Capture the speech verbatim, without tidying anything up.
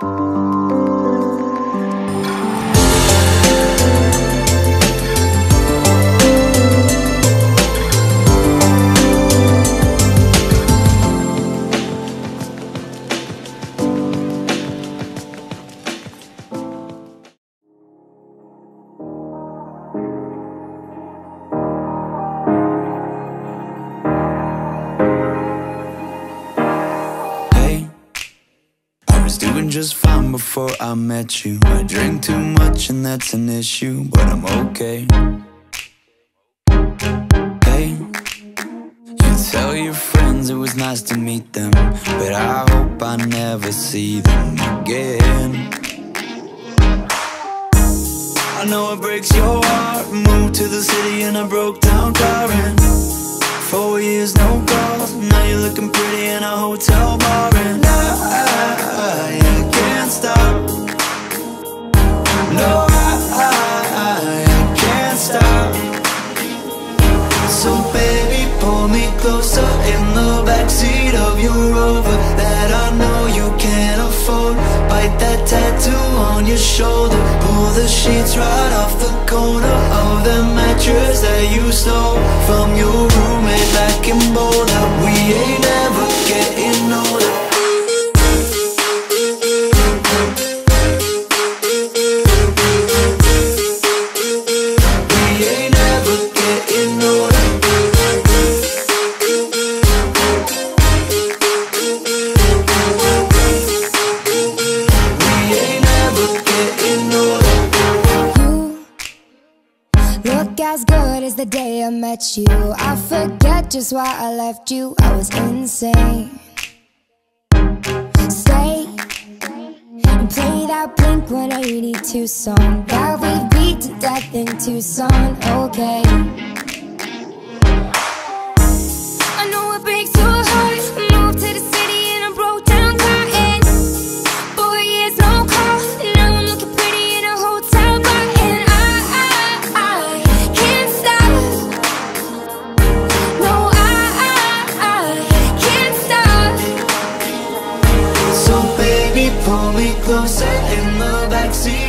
Doing just fine before I met you. I drink too much and that's an issue, but I'm okay. Hey, you tell your friends it was nice to meet them, but I hope I never see them again. I know it breaks your heart. Moved to the city and I broke down crying. Four years, no calls. Now you're looking pretty in a hotel bar, and I, I, I can't stop. No, I, I, I can't stop. So baby, pull me closer in the backseat of your Rover that I know you can't afford. Bite that tattoo on your shoulder. Pull the sheets right off the corner of the mattress that you stole from your roommate back in Boulder. We ain't ever getting older. We ain't ever getting older. We ain't ever getting older. You look as good as the day I met you. I forget just why I left you. I was insane. Stay and play that Blink one eighty-two song that we beat to death in Tucson. Okay, I know it breaks your heart. Moved to the city and I broke down crying. Four years, no call. Now I'm looking pretty in a hotel bar, and I, I, I can't stop. No, I, I, I can't stop. So baby, pull me closer in the backseat